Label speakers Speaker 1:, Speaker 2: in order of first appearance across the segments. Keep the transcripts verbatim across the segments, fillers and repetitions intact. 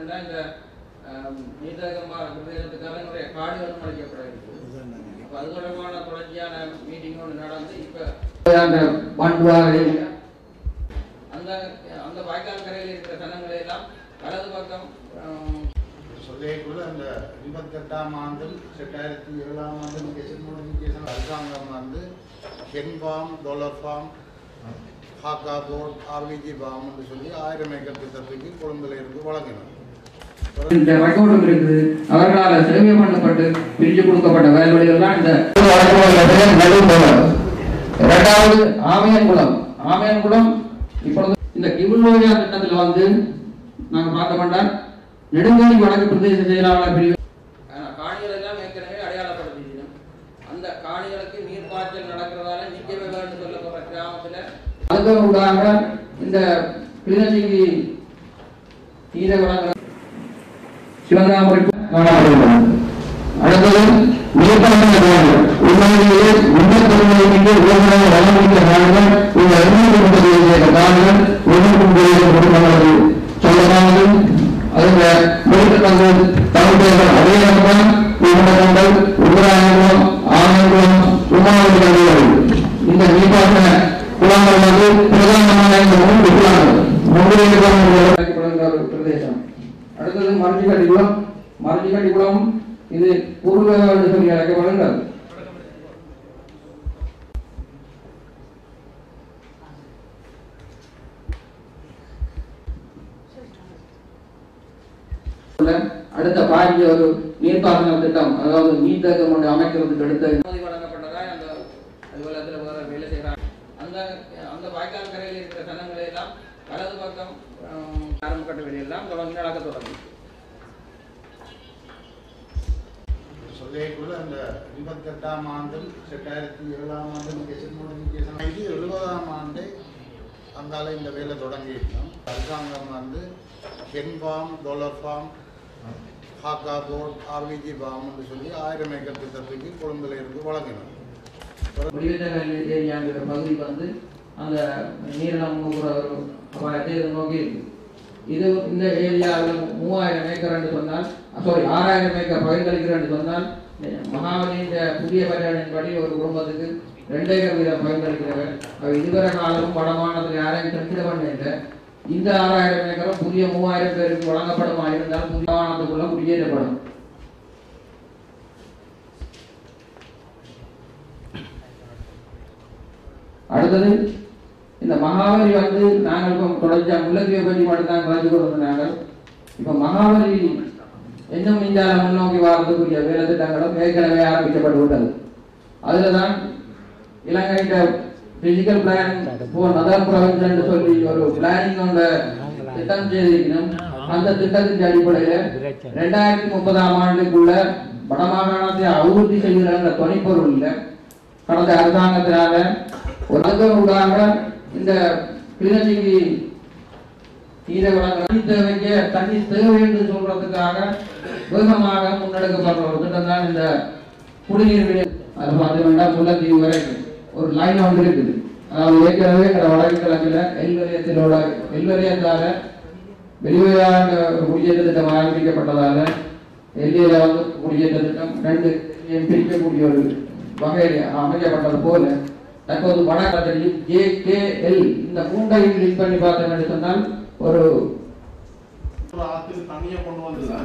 Speaker 1: என்னென்னா இந்த நீதகமாக பிரதேசத்துக்காக நிறைய காடுகளும் அளிக்கப்பட இருக்குது. அப்போ அது தொடர்பான தொடர்ச்சியான மீட்டிங் ஒன்று நடந்து இப்போ அந்த பண்புவாக அந்த அந்த வாய்க்கால் கரையில் இருக்கிற சனங்களை எல்லாம் வலது பக்கம்
Speaker 2: சொல்லிக்குள்ள அந்த எண்பத்தெட்டாம் ஆண்டு ரெண்டாயிரத்தி ஏழாம் ஆண்டு நோட்டிஃபிகேஷன் அரசாங்கம் வந்து ஹென் ஃபார்ம் டொலர் ஃபார்ம் ஹாக்கா போர்ட் ஆர்விஜி ஃபார்ம்னு சொல்லி ஆயிரம் ஏக்கர் திட்டத்துக்கு கொழும்புல இருந்து வழங்கினார்.
Speaker 1: இந்த ரெக்கார்டும் இருக்குது. அவர்களால் சேவை பண்ணப்பட்டு பிரித்து கொடுக்கப்பட்ட வயல்வெளிகள் தான் இந்த இரண்டாவது ஆமையன்குளம். ஆமையன்குளம் இப்பொழுது இந்த கிவுலோயா திட்டத்தில் வந்து நாங்கள் பார்த்தோம்னா நெடுங்காணி வடக்கு பிரதேச செயலாளர் பிரிவு காணிகள் எல்லாம் ஏற்கனவே அடையாளப்படுத்தினோம். அந்த காணிகளுக்கு நீர் பாய்ச்சல் நடக்கிறதால நிற்கவே வேண்டும் சொல்லப்படுற கிராமத்தில் அதுக்கு உண்டாக இந்த கிளிநொச்சிக்கு நீரை வழங்க சிவகாமருக்கு காணப்படுகிறது. அடுத்தது நீர்ப்பாசன உண்மையிலேயே முன்னேற்றங்களுக்கு உலகமாக வளர்ந்த காரணம் இந்த இருநூற்றி முப்பது காரணம் இருநூற்றி குடும்பங்களுக்கு சொல்லமானது. அதுல முடித்தது தமிழர்கள் அடையாளம் உயிரினங்கள் உபராயங்களும் ஆணையங்களும் உமாவதி கல்விகள் இந்த நீர்ப்பாசன குளங்கள் வந்து பிரதானமான இந்த மூன்று குளங்கள் முன்னுரிமை பிரதேசம். அடுத்தது மரஞ்சிக்கட்டி குளம். மரஞ்சிக்கட்டி குளம் இது பூர்வ சொல்லி அழைக்கப்படுகிறது. அடுத்த பாரிய ஒரு நீர்ப்பாசன திட்டம், அதாவது நீர்த்தேக்கம் ஒன்று அமைக்கிறதுக்கு அடுத்த அனுமதி வழங்கப்பட்டதா அந்த அலுவலகத்தில் வேற வேலை செய்கிறாங்க. அந்த அந்த வாய்க்கால் கரையில் இருக்கிற சனங்களை எல்லாம் வலது பக்கம் ஆரம்ப கட்ட வெளியெல்லாம் தொடங்கி நடக்க தொடங்கி
Speaker 2: சொல்லிக்குள்ள அந்த எண்பத்தெட்டாம் ஆண்டு ரெண்டாயிரத்தி ஏழாம் ஆண்டு நோட்டிஃபிகேஷன் இது எழுபதாம் ஆண்டு அங்கால இந்த வேலை தொடங்கியிருக்கோம். அரசாங்கம் வந்து ஹென் ஃபார்ம் டொலர் ஃபார்ம் ஹாக்கா போர்ட் ஆர்விஜி ஃபார்ம்னு சொல்லி ஆயிரம் ஏக்கர் திட்டத்துக்கு கொழும்புல இருந்து வழங்கினார்.
Speaker 1: ஏரியாங்கிற பகுதி வந்து அந்த நீரினம் ஒரு அபாயத்தை நோக்கி இருக்கு. இது இந்த ஏரியாவில் மூவாயிரம் ஏக்கர் என்று சொன்னால் சாரி ஆறாயிரம் ஏக்கர் பகிர்ந்தளிக்கிற என்று சொன்னால் மகாவலியின் புதிய பரியாணின்படி ஒரு குடும்பத்துக்கு ரெண்டு ஏக்கர் வீதம் பகிர்ந்தளிக்கிறவர். இதுவரை காலமும் வடமானத்தில் யாரையும் கணக்கிட பண்ண இல்லை. இந்த ஆறாயிரம் ஏக்கரும் புதிய மூவாயிரம் பேருக்கு வழங்கப்படுமா இருந்தால் புதிய வானத்துக்குள்ள குடியேற்றப்படும். அடுத்தது இந்த மகாவலி வந்து நாங்கள் இப்போ தொடர்ச்சியா முல்லைத்தீவை பற்றி மட்டும்தான் கலந்து கொண்டிருந்தாங்க. இப்போ மகாவலி இன்னும் இந்தியாவில முன்னோக்கி வாரத்துக்குரிய வேலை திட்டங்களும் ஏற்கனவே ஆரம்பிக்கப்பட்டு விட்டது. அதுல தான் இலங்கையிட்ட பிசிக்கல் பிளான் போர் மதர் ப்ரொவின்ஸ் என்று சொல்லி ஒரு பிளானிங் ஒன்ற திட்டம் செய்திருக்கணும். அந்த திட்டத்தின் அடிப்படையில ரெண்டாயிரத்தி முப்பதாம் ஆண்டுக்குள்ள வடமாகாணத்தை அபிவிருத்தி செய்கிற துணைப்பொருள் இல்லை கடந்த அரசாங்கத்தினால உலக இந்த கிளிநொச்சிக்கு நீரை வழங்க தேவைக்கு தண்ணி தேவை என்று சொல்றதுக்காக வேகமாக முன்னெடுக்கப்படுற ஒரு திட்டம் தான் இந்த குடிநீர் விலை. அது பார்த்தீங்கன்னா முல்லைத்தீவு வரைக்கும் ஒரு லைன் ஒன்று இருக்குது. அதாவது ஏற்கனவே வடக்கு கிழக்கில் எல்வரியத்திலோட எல்வரியத்தால வெளிவெளியாக குடியேற்ற திட்டம் ஆரம்பிக்கப்பட்டதால எல்லையில வந்து குடியேற்ற திட்டம் ரெண்டு பிரிக்கக்கூடிய ஒரு வகையில் அமைக்கப்பட்டது போல தற்போது வடகடலில் ஜே கே எல் இந்த மூன்றையும் லிங்க் பண்ணி பார்த்தோம்னு சொன்னால் ஒரு
Speaker 2: தண்ணியை கொண்டு வந்துதான்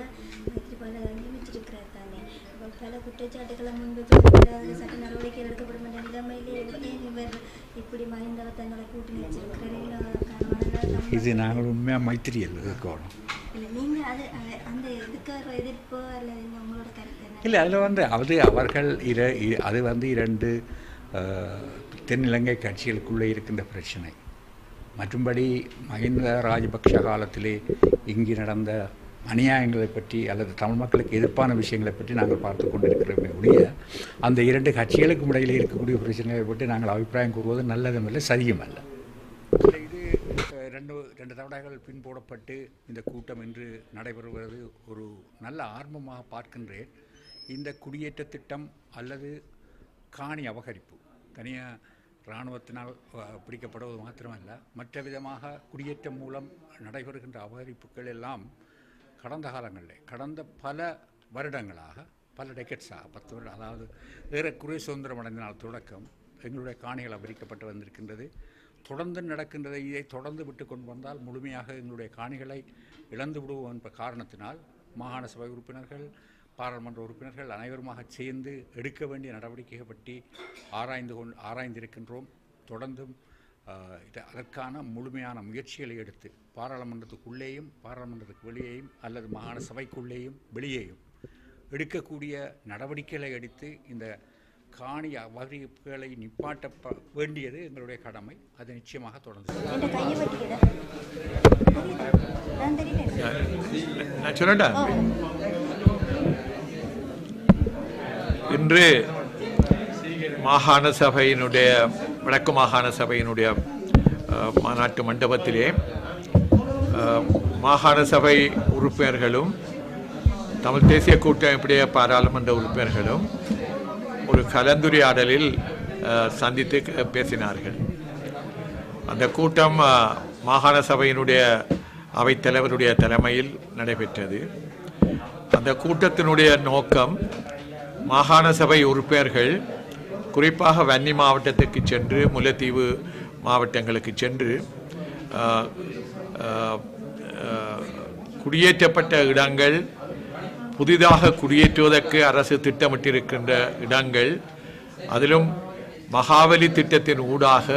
Speaker 3: பல குற்றச்சாட்டுகளை முன்பு சட்ட நடவடிக்கை எடுக்கப்படும் என்ற நிலைமையிலே இவர் இப்படி மகிந்தவ தங்களை கூட்டி வச்சிருக்கிறார்.
Speaker 4: இது நாங்கள் உண்மையாக மைத்திரி இருக்கணும்.
Speaker 3: இல்லை நீங்கள் அது அந்த இதுக்காக எதிர்ப்போ அல்லது உங்களோட கருத்து
Speaker 4: இல்லை அதில் வந்து அது அவர்கள் இர அது வந்து இரண்டு தென்னிலங்கை கட்சிகளுக்குள்ளே இருக்கின்ற பிரச்சனை. மற்றும்படி மஹிந்த ராஜபக்ஷ காலத்திலே இங்கு நடந்த அநியாயங்களை பற்றி அல்லது தமிழ் மக்களுக்கு எதிர்ப்பான விஷயங்களை பற்றி நாங்கள் பார்த்து கொண்டிருக்கிறோமே ஒழிய அந்த இரண்டு கட்சிகளுக்கும் இடையில் இருக்கக்கூடிய பிரச்சனைகளை பற்றி நாங்கள் அபிப்பிராயம் கூறுவது நல்லதும் இல்லை சரியும் அல்ல. இது ரெண்டு ரெண்டு தவணைகள் பின்போடப்பட்டு இந்த கூட்டம் இன்று நடைபெறுவது ஒரு நல்ல ஆர்வமாக பார்க்கின்றேன். இந்த குடியேற்ற திட்டம் அல்லது காணி அபகரிப்பு தனியாக இராணுவத்தினால் பிடிக்கப்படுவது மாத்திரமல்ல, மற்ற விதமாக குடியேற்றம் மூலம் நடைபெறுகின்ற அபகரிப்புகள் எல்லாம் கடந்த காலங்களில் கடந்த பல வருடங்களாக பல டெக்கெட்ஸாக பத்து வருடம் அதாவது ஏறக்குறைய சுதந்திரம் அடைந்த நாள் தொடக்கம் எங்களுடைய காணிகள் அபகரிக்கப்பட்டு வந்திருக்கின்றது. தொடர்ந்து நடக்கின்றதை இதை தொடர்ந்து விட்டு கொண்டு வந்தால் முழுமையாக எங்களுடைய காணிகளை இழந்து விடுவோம் என்ற காரணத்தினால் மாகாண சபை உறுப்பினர்கள் பாராளுமன்ற உறுப்பினர்கள் அனைவருமாக சேர்ந்து எடுக்க வேண்டிய நடவடிக்கைகள் பற்றி ஆராய்ந்து கொண்டு ஆராய்ந்திருக்கின்றோம். தொடர்ந்தும் அதற்கான முழுமையான முயற்சிகளை எடுத்து பாராளுமன்றத்துக்குள்ளேயும் பாராளுமன்றத்துக்கு வெளியேயும் அல்லது மாகாண சபைக்குள்ளேயும் வெளியேயும் எடுக்கக்கூடிய நடவடிக்கைகளை எடுத்து இந்த காணி அபகரிப்புகளை நிப்பாட்ட வேண்டியது எங்களுடைய கடமை. அது நிச்சயமாக தொடர்ந்து
Speaker 5: இன்று மாகாண சபையினுடைய வடக்கு மாகாண சபையினுடைய மாநாட்டு மண்டபத்திலே மாகாண சபை உறுப்பினர்களும் தமிழ் தேசிய கூட்டமைப்புடைய பாராளுமன்ற உறுப்பினர்களும் ஒரு கலந்துரையாடலில் சந்தித்து பேசினார்கள். அந்த கூட்டம் மாகாண சபையினுடைய அவைத்தலைவருடைய தலைமையில் நடைபெற்றது. அந்த கூட்டத்தினுடைய நோக்கம் மாகாண சபை உறுப்பினர்கள் குறிப்பாக வன்னி மாவட்டத்துக்கு சென்று முல்லைத்தீவு மாவட்டங்களுக்கு சென்று குடியேற்றப்பட்ட இடங்கள் புதிதாக குடியேற்றுவதற்கு அரசு திட்டமிட்டிருக்கின்ற இடங்கள் அதிலும் மகாவலி திட்டத்தின் ஊடாக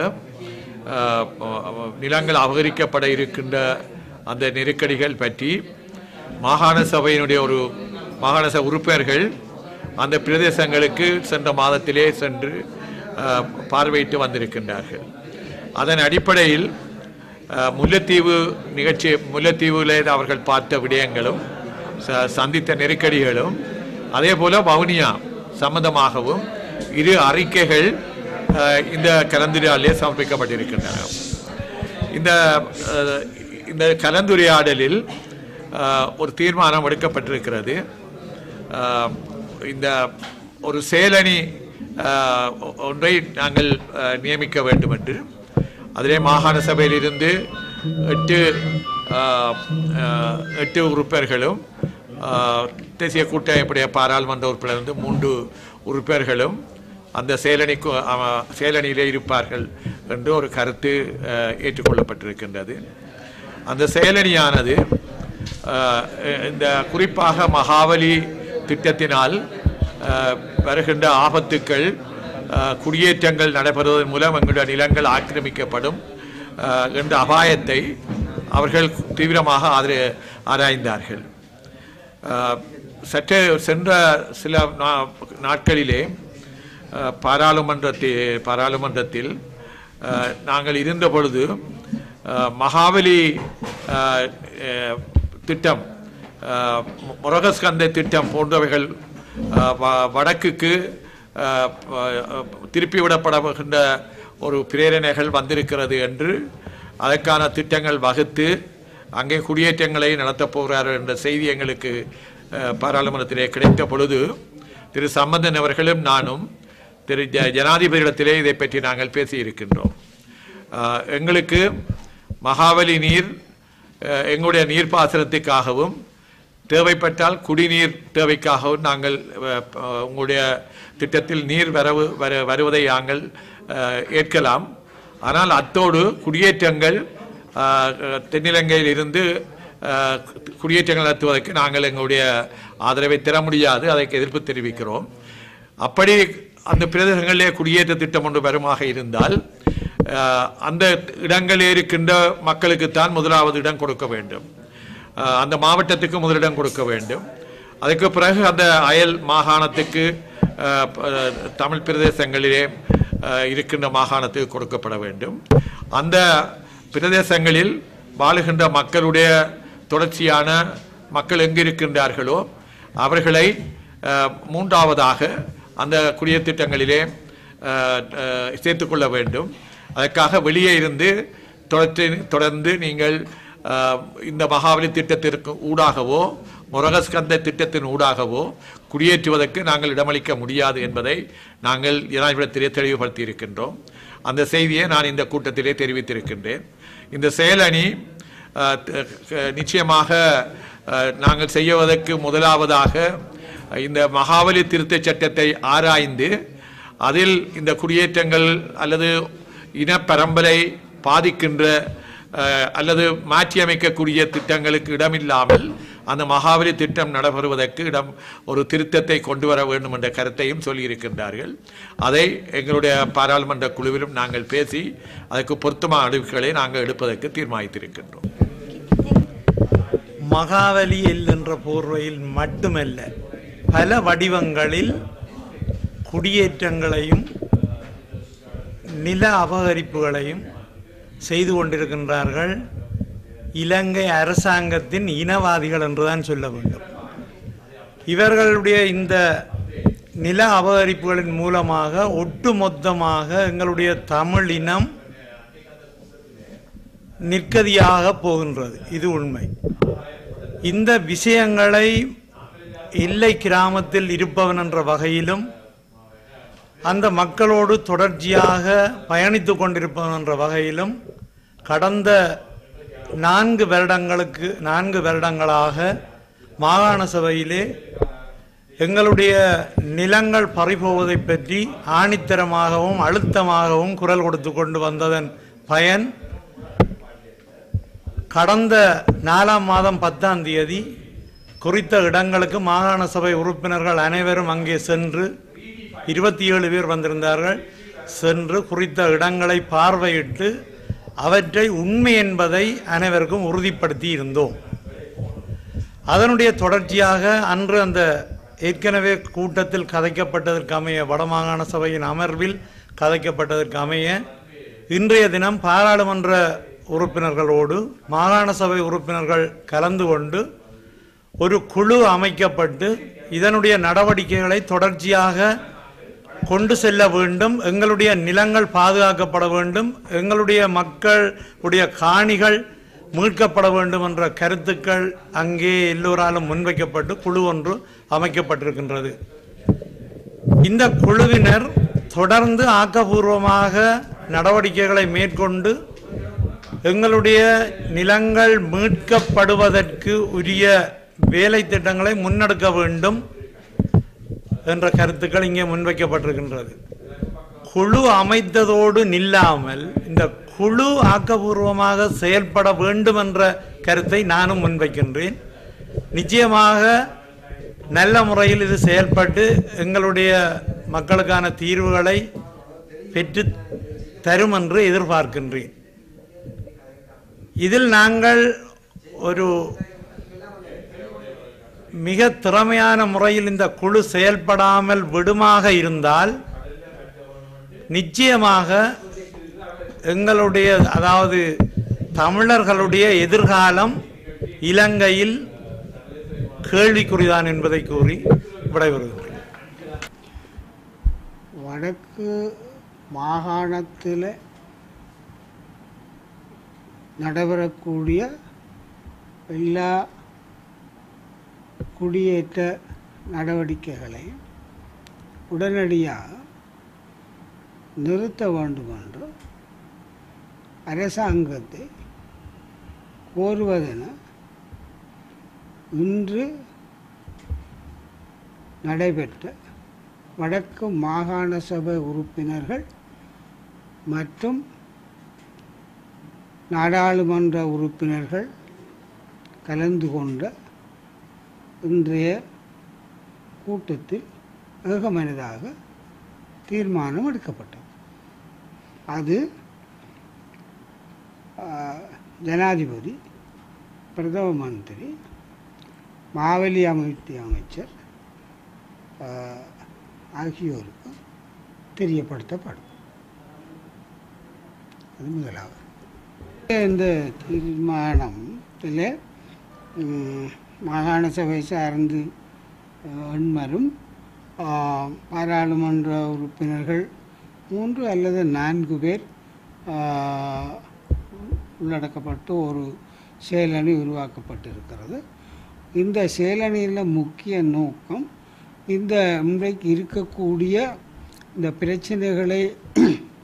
Speaker 5: நிலங்கள் அபகரிக்கப்பட இருக்கின்ற அந்த நெருக்கடிகள் பற்றி மாகாண சபையினுடைய ஒரு மாகாண சபை உறுப்பினர்கள் அந்த பிரதேசங்களுக்கு சென்ற மாதத்திலே சென்று பார்வையிட்டு வந்திருக்கின்றார்கள். அதன் அடிப்படையில் முல்லைத்தீவு நிகழ்ச்சி முல்லைத்தீவில் அவர்கள் பார்த்த விடயங்களும் சந்தித்த நெருக்கடிகளும் அதே போல வவுனியா சம்பந்தமாகவும் இரு அறிக்கைகள் இந்த கலந்துரையாடலில் சமர்ப்பிக்கப்பட்டிருக்கின்றன. இந்த இந்த கலந்துரையாடலில் ஒரு தீர்மானம் எடுக்கப்பட்டிருக்கிறது. இந்த ஒரு செயலணி ஒன்றை நாங்கள் நியமிக்க வேண்டும் என்று. அதிலே மாகாண சபையிலிருந்து எட்டு எட்டு உறுப்பினர்களும் தேசிய கூட்டமைப்புடைய பாராளுமன்ற உறுப்பினரிலிருந்து மூன்று உறுப்பினர்களும் அந்த செயலணி செயலணியிலே இருப்பார்கள் என்று ஒரு கருத்து ஏற்றுக்கொள்ளப்பட்டிருக்கின்றது. அந்த செயலணியானது இந்த குறிப்பாக மகாவலி திட்டத்தினால் வருகின்ற ஆபத்துக்கள் குடியேற்றங்கள் நடைபெறுவதன் மூலம் எங்களுடைய நிலங்கள் ஆக்கிரமிக்கப்படும் என்ற அபாயத்தை அவர்கள் தீவிரமாக ஆதர ஆராய்ந்தார்கள். சற்று சென்ற சில நாட்களிலே பாராளுமன்றத்தில் பாராளுமன்றத்தில் நாங்கள் இருந்த பொழுது மகாவலி திட்டம் முருகஸ்கந்தை திட்டம் போன்றவைகள் வடக்குக்கு திருப்பிவிடப்படுகின்ற ஒரு பிரேரணைகள் வந்திருக்கிறது என்று அதற்கான திட்டங்கள் வகுத்து அங்கே குடியேற்றங்களை நடத்தப் போகிறார்கள் என்ற செய்தி எங்களுக்கு பாராளுமன்றத்திலே கிடைத்த பொழுது திரு சம்பந்தன் அவர்களும் நானும் திரு ஜ ஜனாதிபதியிடத்திலே இதை பற்றி நாங்கள் பேசியிருக்கின்றோம். எங்களுக்கு மகாவலி நீர் எங்களுடைய நீர்ப்பாசனத்துக்காகவும் தேவைப்பட்டால் குடிநீர் தேவைக்காகவும் நாங்கள் உங்களுடைய திட்டத்தில் நீர் வரவு வர வருவதை நாங்கள் ஏற்கலாம். ஆனால் அத்தோடு குடியேற்றங்கள் தென்னிலங்கையில் இருந்து குடியேற்றங்கள் நடத்துவதற்கு நாங்கள் எங்களுடைய ஆதரவை தர முடியாது, அதற்கு எதிர்ப்பு தெரிவிக்கிறோம். அப்படி அந்த பிரதேசங்களிலே குடியேற்ற திட்டம் ஒன்று வருமாக இருந்தால் அந்த இடங்களில் இருக்கின்ற மக்களுக்குத்தான் முதலாவது இடம் கொடுக்க வேண்டும், அந்த மாவட்டத்துக்கு முதலிடம் கொடுக்க வேண்டும். அதுக்கு பிறகு அந்த அயல் மாகாணத்துக்கு தமிழ் பிரதேசங்களிலே இருக்கின்ற மாகாணத்துக்கு கொடுக்கப்பட வேண்டும். அந்த பிரதேசங்களில் வாழுகின்ற மக்களுடைய தொடர்ச்சியான மக்கள் எங்கு இருக்கின்றார்களோ அவர்களை மூன்றாவதாக அந்த குடியேற்ற திட்டங்களிலே சேர்த்துக்கொள்ள வேண்டும். அதற்காக வெளியே இருந்து தொடர்ச்சி தொடர்ந்து நீங்கள் இந்த மகாவலி திட்டத்திற்கு ஊடாகவோ முருகஸ்கந்த திட்டத்தின் ஊடாகவோ குடியேற்றுவதற்கு நாங்கள் இடமளிக்க முடியாது என்பதை நாங்கள் ஜனாதிபதியிலே தெளிவுபடுத்தி இருக்கின்றோம். அந்த செய்தியை நான் இந்த கூட்டத்திலே தெரிவித்திருக்கின்றேன். இந்த செயலணி நிச்சயமாக நாங்கள் செய்வதற்கு முதலாவதாக இந்த மகாவலி திருத்தச் சட்டத்தை ஆராய்ந்து அதில் இந்த குடியேற்றங்கள் அல்லது இனப்பரம்பரை பாதிக்கின்ற அல்லது மாற்றியமைக்கக்கூடிய திட்டங்களுக்கு இடமில்லாமல் அந்த மகாவலி திட்டம் நடைபெறுவதற்கு இடம் ஒரு திருத்தத்தை கொண்டு வர வேண்டும் என்ற கருத்தையும் சொல்லியிருக்கின்றார்கள். அதை எங்களுடைய பாராளுமன்ற குழுவிலும் நாங்கள் பேசி அதற்கு பொருத்தமான அறிவிப்புகளை நாங்கள் எடுப்பதற்கு தீர்மானித்திருக்கின்றோம்.
Speaker 6: மகாவலி என்ற போர்வையில் மட்டுமல்ல, பல வடிவங்களில் குடியேற்றங்களையும் நில அபகரிப்புகளையும் செய்து கொண்டிருக்கின்றார்கள். இலங்கை அரசாங்கத்தின் இனவாதிகள் என்றுதான் சொல்ல வேண்டும். இவர்களுடைய இந்த நில அபகரிப்புகளின் மூலமாக ஒட்டுமொத்தமாக எங்களுடைய தமிழ் இனம் நிற்கதியாக போகின்றது. இது உண்மை. இந்த விஷயங்களை எல்லை கிராமத்தில் இருப்பவன் என்ற வகையிலும் அந்த மக்களோடு தொடர்ச்சியாக பயணித்து கொண்டிருப்பவன் என்ற வகையிலும் கடந்த நான்கு வருடங்களுக்கு நான்கு வருடங்களாக மாகாண சபையிலே எங்களுடைய நிலங்கள் பறிபோவதை பற்றி ஆணித்தரமாகவும் அழுத்தமாகவும் குரல் கொடுத்து கொண்டு வந்ததன் பயன் கடந்த நாலாம் மாதம் பத்தாம் தேதி குறித்த இடங்களுக்கு மாகாண சபை உறுப்பினர்கள் அனைவரும் அங்கே சென்று இருபத்தி ஏழு பேர் வந்திருந்தார்கள். சென்று குறித்த இடங்களை பார்வையிட்டு அவற்றை உண்மை என்பதை அனைவருக்கும் உறுதிப்படுத்தி இருந்தோம். அதனுடைய தொடர்ச்சியாக அன்று அந்த ஏற்கனவே கூட்டத்தில் கதைக்கப்பட்டதற்கு அமைய வடமாகாண சபையின் அமர்வில் கதைக்கப்பட்டதற்கு அமைய இன்றைய தினம் பாராளுமன்ற உறுப்பினர்களோடு மாகாண சபை உறுப்பினர்கள் கலந்து கொண்டு ஒரு குழு அமைக்கப்பட்டு இதனுடைய நடவடிக்கைகளை தொடர்ச்சியாக கொண்டு செல்ல வேண்டும். எங்களுடைய நிலங்கள் பாதுகாக்கப்பட வேண்டும், எங்களுடைய மக்களுடைய காணிகள் மீட்கப்பட வேண்டும் என்ற கருத்துக்கள் அங்கே எல்லோராலும் முன்வைக்கப்பட்டு குழு ஒன்று அமைக்கப்பட்டிருக்கின்றது. இந்த குழுவினர் தொடர்ந்து ஆக்கப்பூர்வமாக நடவடிக்கைகளை மேற்கொண்டு எங்களுடைய நிலங்கள் மீட்கப்படுவதற்கு உரிய வேலை திட்டங்களை முன்னெடுக்க வேண்டும் என்ற கருத்துக்கள் இங்கே முன்வைக்கப்பட்டிருக்கின்றது. குழு அமைத்ததோடு நில்லாமல் இந்த குழு ஆக்கப்பூர்வமாக செயல்பட வேண்டும் என்ற கருத்தை நானும் முன்வைக்கின்றேன். நிச்சயமாக நல்ல முறையில் இது செயல்பட்டு எங்களுடைய மக்களுக்கான தீர்வுகளை பெற்று தரும் என்று எதிர்பார்க்கின்றேன். இதில் நாங்கள் ஒரு மிக திறமையான முறையில் இந்த குழு செயல்படாமல் விடுமாக இருந்தால் நிச்சயமாக எங்களுடைய அதாவது தமிழர்களுடைய எதிர்காலம் இலங்கையில் கேள்விக்குறிதான் என்பதை கூறி விடைபெறுகின்றேன்.
Speaker 7: வடக்கு மாகாணத்தில் நடைபெறக்கூடிய எல்லா குடியேற்ற நடவடிக்கைகளை உடனடியாக நிறுத்த வேண்டும் என்று அரசாங்கத்தை கோருவதென இன்று நடைபெற்ற வடக்கு மாகாண சபை உறுப்பினர்கள் மற்றும் நாடாளுமன்ற உறுப்பினர்கள் கலந்து கொண்ட இன்றைய கூட்டத்தில் ஏகமனதாக தீர்மானம் எடுக்கப்பட்டது. அது ஜனாதிபதி, பிரதம மந்திரி, மாவலி அமைத்து அமைச்சர் ஆகியோருக்கு தெரியப்படுத்தப்படும். அது முதலாவது. இந்த தீர்மானத்தில் மாகாண சபை சார்ந்து எண்மரும் பாராளுமன்ற உறுப்பினர்கள் மூன்று அல்லது நான்கு பேர் உள்ளடக்கப்பட்டு ஒரு செயலணி உருவாக்கப்பட்டிருக்கிறது. இந்த செயலணியில் முக்கிய நோக்கம் இந்த இன்றைக்கு இருக்கக்கூடிய இந்த பிரச்சனைகளை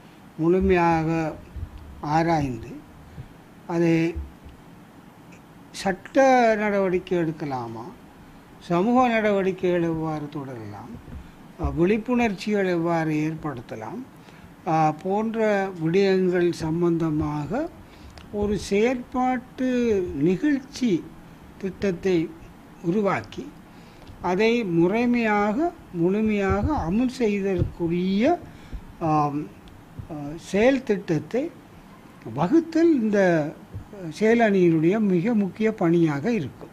Speaker 7: முழுமையாக ஆராய்ந்து அதை சட்ட நடவடிக்கை எடுக்கலாமா, சமூக நடவடிக்கைகள் எவ்வாறு தொடரலாம், விழிப்புணர்ச்சிகள் எவ்வாறு ஏற்படுத்தலாம் போன்ற விடயங்கள் சம்பந்தமாக ஒரு செயற்பாட்டு நிகழ்ச்சி திட்டத்தை உருவாக்கி அதை முறைமையாக முழுமையாக அமல் செய்தற்குரிய செயல் திட்டத்தை வகுத்தல் இந்த செயலணியினுடைய மிக முக்கிய பணியாக இருக்கும்.